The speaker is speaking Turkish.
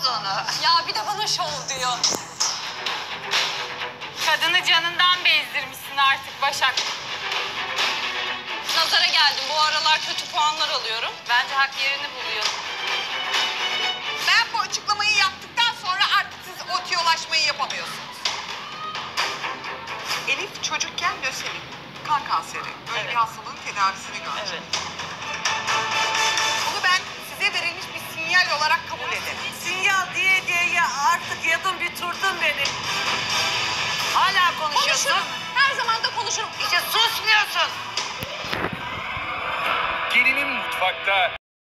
olduğunu. Ya bir de bana şov diyor. Kadını canından bezdirmişsin artık Başak. Nazara geldim. Bu aralar kötü puanlar alıyorum. Bence hak yerini buluyor. Ben bu açıklamayı yaptıktan sonra artık siz o tiyolaşmayı yapamıyorsunuz. Elif çocukken lösemi, kan kanseri, böyle bir hastalığın tedavisini görecek. Evet. Bunu ben size verilmiş bir sinyal olarak kabul ederim. Sinyal diye ya artık yadın biturdun beni. Hala konuşuyorsun. Konuşurum. Her zaman da konuşurum. İşte susmuyorsun. Gelinin mutfakta